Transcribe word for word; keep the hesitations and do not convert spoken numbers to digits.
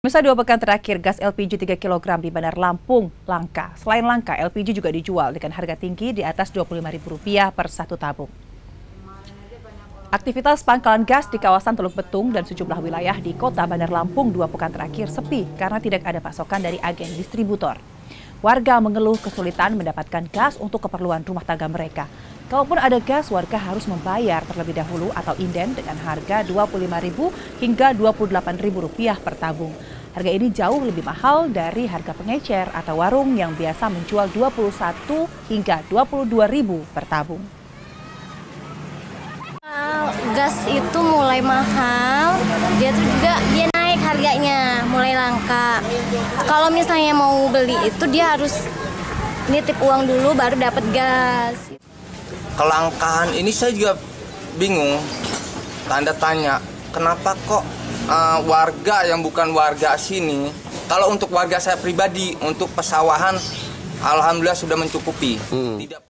Pemirsa, dua pekan terakhir gas L P G tiga kilogram di Bandar Lampung langka. Selain langka, L P G juga dijual dengan harga tinggi di atas dua puluh lima ribu rupiah per satu tabung. Aktivitas pangkalan gas di kawasan Teluk Betung dan sejumlah wilayah di kota Bandar Lampung dua pekan terakhir sepi karena tidak ada pasokan dari agen distributor. Warga mengeluh kesulitan mendapatkan gas untuk keperluan rumah tangga mereka. Kalaupun ada gas, warga harus membayar terlebih dahulu atau inden dengan harga dua puluh lima ribu hingga dua puluh delapan ribu rupiah per tabung. Harga ini jauh lebih mahal dari harga pengecer atau warung yang biasa menjual dua puluh satu hingga dua puluh dua ribu per tabung. Gas itu mulai mahal, dia tuh juga dia naik harganya, mulai langka. Kalau misalnya mau beli itu dia harus nitip uang dulu baru dapat gas. Kelangkaan ini saya juga bingung, tanda tanya, kenapa kok uh, warga yang bukan warga sini, kalau untuk warga saya pribadi, untuk pesawahan, alhamdulillah sudah mencukupi. Hmm. Tidak